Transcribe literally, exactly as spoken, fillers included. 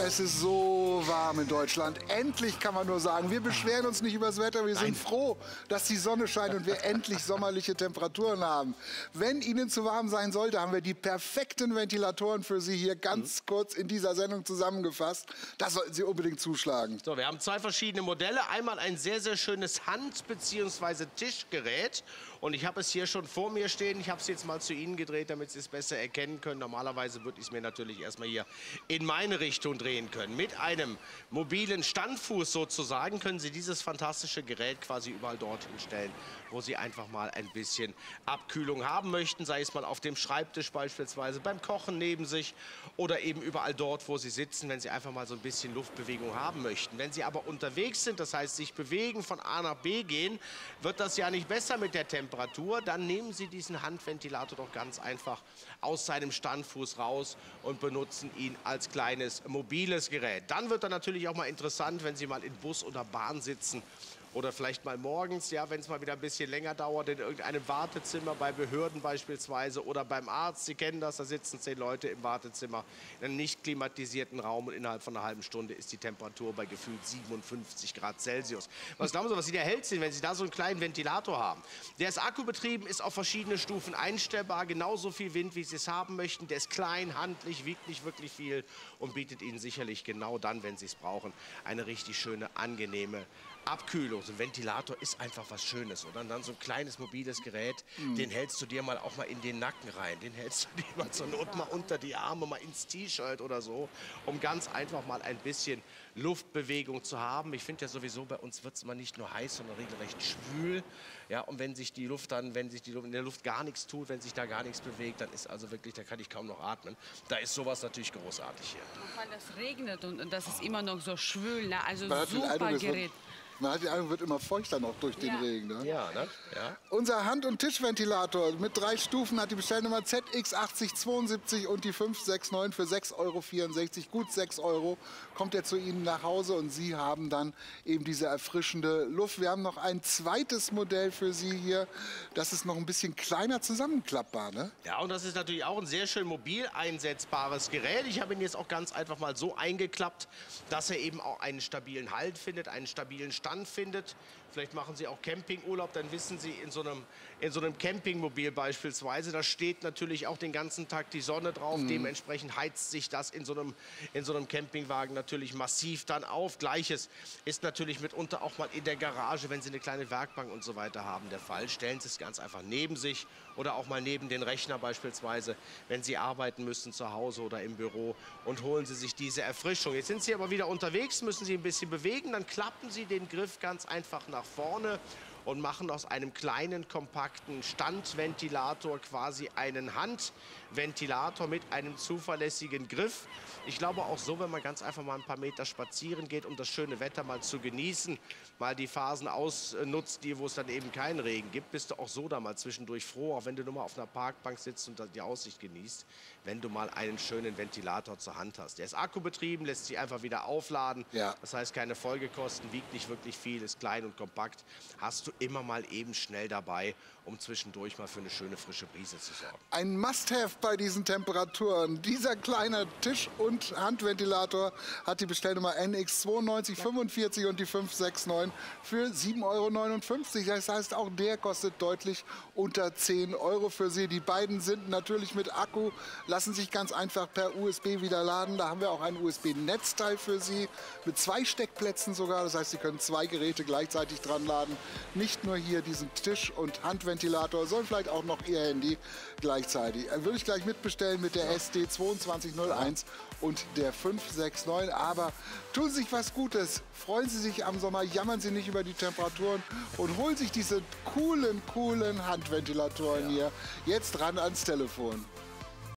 Es ist so warm in Deutschland. Endlich kann man nur sagen, wir beschweren uns nicht über das Wetter. Wir Nein. sind froh, dass die Sonne scheint und wir endlich sommerliche Temperaturen haben. Wenn Ihnen zu warm sein sollte, haben wir die perfekten Ventilatoren für Sie hier ganz mhm. kurz in dieser Sendung zusammengefasst. Das sollten Sie unbedingt zuschlagen. So, wir haben zwei verschiedene Modelle. Einmal ein sehr, sehr schönes Hand- bzw. Tischgerät. Und ich habe es hier schon vor mir stehen. Ich habe es jetzt mal zu Ihnen gedreht, damit Sie es besser erkennen können. Normalerweise würde ich es mir natürlich erstmal hier in meine Richtung drehen können. Mit einem mobilen Standfuß sozusagen können Sie dieses fantastische Gerät quasi überall dorthin stellen, wo Sie einfach mal ein bisschen Abkühlung haben möchten. Sei es mal auf dem Schreibtisch beispielsweise, beim Kochen neben sich oder eben überall dort, wo Sie sitzen, wenn Sie einfach mal so ein bisschen Luftbewegung haben möchten. Wenn Sie aber unterwegs sind, das heißt sich bewegen, von A nach B gehen, wird das ja nicht besser mit der Temperatur. Dann nehmen Sie diesen Handventilator doch ganz einfach aus seinem Standfuß raus und benutzen ihn als kleines mobiles Gerät. Dann wird er natürlich auch mal interessant, wenn Sie mal in Bus oder Bahn sitzen. Oder vielleicht mal morgens, ja, wenn es mal wieder ein bisschen länger dauert, in irgendeinem Wartezimmer, bei Behörden beispielsweise oder beim Arzt. Sie kennen das, da sitzen zehn Leute im Wartezimmer in einem nicht klimatisierten Raum und innerhalb von einer halben Stunde ist die Temperatur bei gefühlt siebenundfünfzig Grad Celsius. Was glauben Sie, was Sie da erhält sind, wenn Sie da so einen kleinen Ventilator haben? Der ist akkubetrieben, ist auf verschiedene Stufen einstellbar, genauso viel Wind, wie Sie es haben möchten. Der ist klein, handlich, wiegt nicht wirklich viel und bietet Ihnen sicherlich genau dann, wenn Sie es brauchen, eine richtig schöne, angenehme Abkühlung. So ein Ventilator ist einfach was Schönes. Oder dann so ein kleines mobiles Gerät, mm. den hältst du dir mal auch mal in den Nacken rein. Den hältst du dir mal zur Not mal unter die Arme, mal ins T-Shirt oder so, um ganz einfach mal ein bisschen Luftbewegung zu haben. Ich finde ja sowieso, bei uns wird es mal nicht nur heiß, sondern regelrecht schwül. Ja, und wenn sich die Luft dann, wenn sich die Luft, in der Luft gar nichts tut, wenn sich da gar nichts bewegt, dann ist also wirklich, da kann ich kaum noch atmen. Da ist sowas natürlich großartig hier. Und weil das regnet und, und das ist immer noch so schwül, ne? Also Man super Gerät. Man hat die Ahnung, wird immer feuchter noch durch den ja. Regen. Ne? Ja, ne? Ja. Unser Hand- und Tischventilator mit drei Stufen hat die Bestellnummer Z X achtzig zweiundsiebzig und die fünf sechs neun für sechs Euro vierundsechzig. Gut sechs Euro kommt er zu Ihnen nach Hause und Sie haben dann eben diese erfrischende Luft. Wir haben noch ein zweites Modell für Sie hier. Das ist noch ein bisschen kleiner zusammenklappbar. Ne? Ja, und das ist natürlich auch ein sehr schön mobil einsetzbares Gerät. Ich habe ihn jetzt auch ganz einfach mal so eingeklappt, dass er eben auch einen stabilen Halt findet, einen stabilen Stand findet. Vielleicht machen Sie auch Campingurlaub, dann wissen Sie, in so einem, in so einem Campingmobil beispielsweise, da steht natürlich auch den ganzen Tag die Sonne drauf. Mhm. Dementsprechend heizt sich das in so, einem, in so einem Campingwagen natürlich massiv dann auf. Gleiches ist natürlich mitunter auch mal in der Garage, wenn Sie eine kleine Werkbank und so weiter haben, der Fall. Stellen Sie es ganz einfach neben sich oder auch mal neben den Rechner beispielsweise, wenn Sie arbeiten müssen zu Hause oder im Büro, und holen Sie sich diese Erfrischung. Jetzt sind Sie aber wieder unterwegs, müssen Sie ein bisschen bewegen, dann klappen Sie den Griff ganz einfach nach vorne und machen aus einem kleinen, kompakten Standventilator quasi einen Handventilator mit einem zuverlässigen Griff. Ich glaube auch so, wenn man ganz einfach mal ein paar Meter spazieren geht, um das schöne Wetter mal zu genießen, mal die Phasen ausnutzt, die, wo es dann eben keinen Regen gibt, bist du auch so da mal zwischendurch froh, auch wenn du nur mal auf einer Parkbank sitzt und die Aussicht genießt, wenn du mal einen schönen Ventilator zur Hand hast. Der ist akkubetrieben, lässt sich einfach wieder aufladen. Ja. Das heißt, keine Folgekosten, wiegt nicht wirklich viel, ist klein und kompakt. Hast du immer mal eben schnell dabei, um zwischendurch mal für eine schöne frische Brise zu sorgen. Ein Must-have bei diesen Temperaturen. Dieser kleine Tisch- und Handventilator hat die Bestellnummer N X zweiundneunzig fünfundvierzig und die fünf sechs neun für sieben Euro neunundfünfzig. Das heißt, auch der kostet deutlich unter zehn Euro für Sie. Die beiden sind natürlich mit Akku, lassen sich ganz einfach per U S B wieder laden. Da haben wir auch ein U S B-Netzteil für Sie mit zwei Steckplätzen sogar. Das heißt, Sie können zwei Geräte gleichzeitig dran laden. Nicht nur hier diesen Tisch- und Handventilator, sondern vielleicht auch noch Ihr Handy gleichzeitig. Dann würde ich gleich mitbestellen mit der S D zweiundzwanzig null eins und der fünf sechs neun. Aber tun Sie sich was Gutes. Freuen Sie sich am Sommer, jammern Sie nicht über die Temperaturen und holen sich diese coolen, coolen Handventilatoren ja. hier jetzt ran ans Telefon.